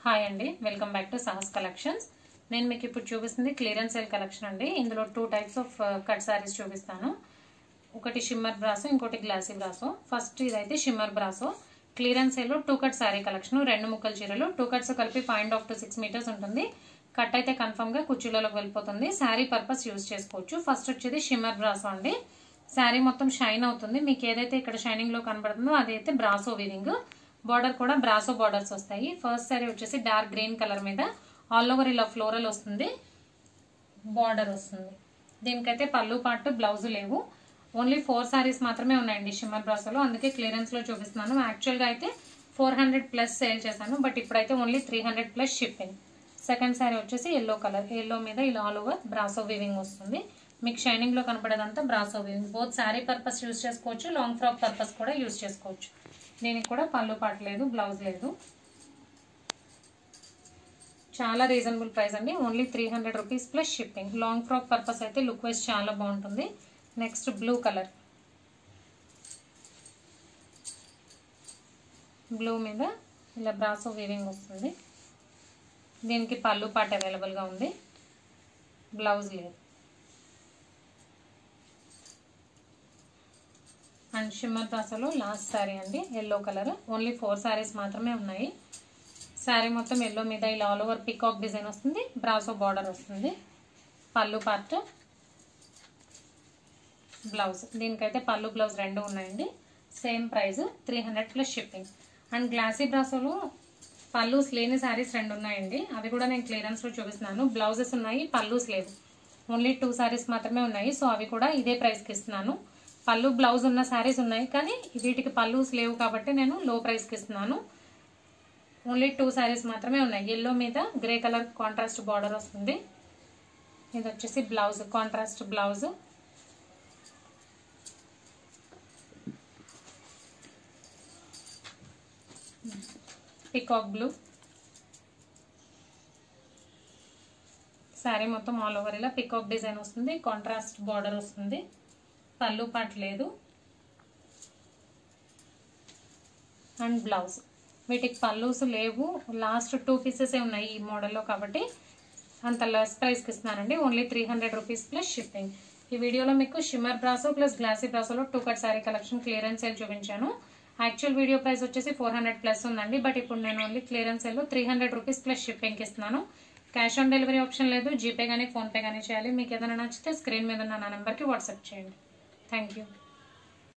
Hi అండి, welcome back to Sahas collections. నేను మీకు ఇప్పుడు చూపిస్తుంది క్లియరెన్స్ సేల్ కలెక్షన్ అండి. ఇందులో 2 టైప్స్ ఆఫ్ కట్ సారీస్ చూపిస్తాను. ఒకటి షిమ్మర్ బ్రాసో, ఇంకోటి గ్లాసీ బ్రాసో. ఫస్ట్ ఇదైతే షిమ్మర్ బ్రాసో. క్లియరెన్స్ సేల్ లో 2 కట్ సారీ కలెక్షన్, 2 ముక్కల చీరలు, 2 కట్స్ కలిపి 5.5 to 6 మీటర్స్ ఉంటుంది. కట్ అయితే కన్ఫర్మ్ గా కుర్చీలలోకి వెళ్ళిపోతుంది. శారీ పర్పస్ యూజ్ చేసుకోవచ్చు. ఫస్ట్ వచ్చేది షిమ్మర్ బ్రాసో అండి. శారీ మొత్తం షైన్ అవుతుంది. మీకు ఏదైతే ఇక్కడ షైనింగ్ లో కనబడుతుందో అదైతే బ్రాసో వీవింగ్. బార్డర్ కూడా బ్రాసో బార్డర్స్ వస్తాయి. ఫస్ట్ సారీ వచ్చేసి డార్క్ గ్రీన్ కలర్ మీద ఆల్ ఓవర్ ఇలా ఫ్లోరల్ వస్తుంది, బార్డర్ వస్తుంది. దీనికైతే పళ్ళు పాటు బ్లౌజ్ లేవు. ఓన్లీ 4 సారీస్ మాత్రమే ఉన్నాయండి షిమ్మర్ బ్రాసోలో, అందుకే క్లియరెన్స్ లో చూపిస్తున్నాను. యాక్చువల్ గా అయితే 400+ సేల్ చేశాను, బట్ ఇప్పుడైతే ఓన్లీ 300+ షిప్పింగ్. సెకండ్ సారీ వచ్చేసి ఎల్లో కలర్, ఎల్లో మీద ఇలా ఆల్ ఓవర్ బ్రాసో వీవింగ్ వస్తుంది. మీకు షైనింగ్ లో కనపడేదంతా brasso weaving. Both sari purpose use చేసుకోవచ్చు, లాంగ్ ఫ్రాక్ పర్పస్ కూడా యూజ్ చేసుకోవచ్చు. దీనికి కూడా పళ్ళు పాటు లేదు, బ్లౌజ్ లేదు. చాలా రీజనబుల్ ప్రైస్ అండి, only 300 rupees plus shipping. Long frock purpose అయితే లుక్ వైజ్ చాలా బాగుంటుంది. నెక్స్ట్ బ్లూ కలర్, బ్లూ మీద ఇలా బ్రాసో వీవింగ్ వస్తుంది. దీనికి పళ్ళు పాటు అవైలబుల్గా ఉంది, బ్లౌజ్ లేదు. అండ్ షిమ్మర్ బ్రాసోలో లాస్ట్ శారీ అండి, ఎల్లో కలర్. ఓన్లీ 4 సారీస్ మాత్రమే ఉన్నాయి. శారీ మొత్తం ఎల్లో మీద ఇలా ఆల్ ఓవర్ పికాక్ డిజైన్ వస్తుంది, బ్రాసో బార్డర్ వస్తుంది. పళ్ళు పార్ట్, బ్లౌజ్. దీనికైతే పళ్ళు బ్లౌజ్ 2 ఉన్నాయండి. Same price 300+ shipping. And glossy బ్రాసోలో పళ్ళూస్ లేని శారీస్ 2 ఉన్నాయండి. అవి కూడా నేను క్లియరెన్స్ లో చూపిస్తున్నాను. బ్లౌజెస్ ఉన్నాయి, పళ్ళూస్ లేవు. ఓన్లీ 2 సారీస్ మాత్రమే ఉన్నాయి. సో అవి కూడా ఇదే ప్రైస్కి ఇస్తున్నాను. పళ్ళు బ్లౌజ్ ఉన్న శారీస్ ఉన్నాయి, కానీ వీటికి పళ్ళూస్ లేవు కాబట్టి నేను లో ప్రైస్కి ఇస్తున్నాను. ఓన్లీ 2 సారీస్ మాత్రమే ఉన్నాయి. ఎల్లో మీద గ్రే కలర్ కాంట్రాస్ట్ బార్డర్ వస్తుంది. ఇది వచ్చేసి blouse, contrast blouse. Peacock blue. Sari మొత్తం ఆల్ ఓవర్ ఇలా పికాక్ డిజైన్ వస్తుంది, కాంట్రాస్ట్ బార్డర్ వస్తుంది. పళ్ళు పాటు లేదు. And blouse. వీటికి పళ్ళూస్ లేవు, లాస్ట్ 2 పీసెస్ ఉన్నాయి ఈ మోడల్లో, కాబట్టి అంత లెస్ ప్రైస్కి ఇస్తున్నానండి. Only 300 rupees plus shipping. ఈ వీడియోలో మీకు షిమ్మర్ బ్రాసో ప్లస్ గ్లాసీ బ్రాసోలో 2 cut sari collection clearance sale చూపించాను. యాక్చువల్ వీడియో ప్రైస్ వచ్చేసి 400+ ఉందండి, బట్ ఇప్పుడు నేను ఓన్లీ క్లియరెన్స్ సేల్లో 300 రూపీస్ ప్లస్ షిప్పింగ్కి ఇస్తున్నాను. క్యాష్ ఆన్ డెలివరీ ఆప్షన్ లేదు, జీపే కానీ ఫోన్పే కానీ చేయాలి. మీకు ఏదైనా నచ్చితే స్క్రీన్ మీద ఉన్న నా నెంబర్కి వాట్సాప్ చేయండి. Thank you.